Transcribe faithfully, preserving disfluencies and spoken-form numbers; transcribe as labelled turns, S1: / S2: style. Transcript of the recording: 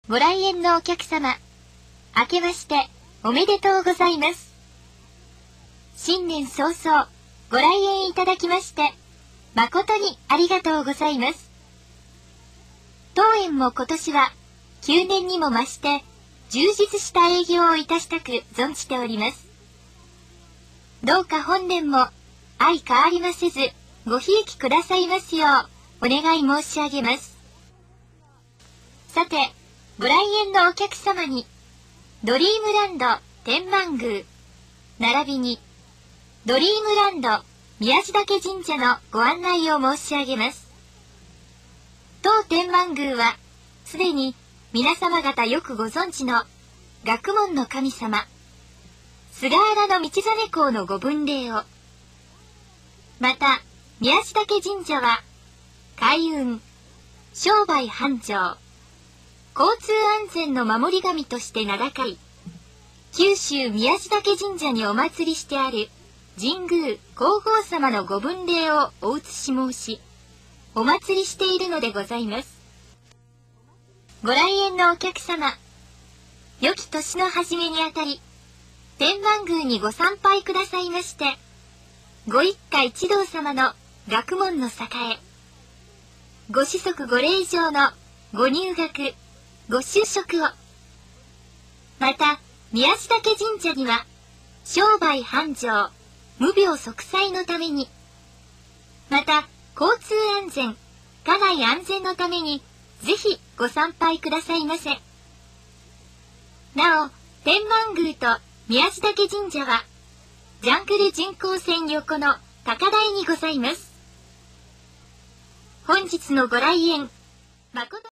S1: ご来園のお客様、明けましておめでとうございます。新年早々、ご来園いただきまして、誠にありがとうございます。当園も今年は、旧年にも増して、充実した営業をいたしたく存じております。どうか本年も、相変わりませず、ごひいきくださいますよう、お願い申し上げます。さて、ご来園のお客様に、ドリームランド天満宮、並びに、ドリームランド宮地嶽神社のご案内を申し上げます。当天満宮は、すでに皆様方よくご存知の学問の神様、菅原道真公のご分霊を、また、宮地嶽神社は、開運、商売繁盛、交通安全の守り神として名高い、九州宮地嶽神社にお祭りしてある神宮皇后様のご分霊をお移し申し、お祭りしているのでございます。ご来園のお客様、良き年の初めにあたり、天満宮にご参拝くださいまして、ご一家一同様の学問の栄え、ご子息ご令嬢のご入学、ご就職を、また、宮地嶽神社には、商売繁盛、無病息災のために、また、交通安全、家内安全のために、ぜひご参拝くださいませ。なお、天満宮と宮地嶽神社は、ジャングル人工線横の高台にございます。本日のご来園、誠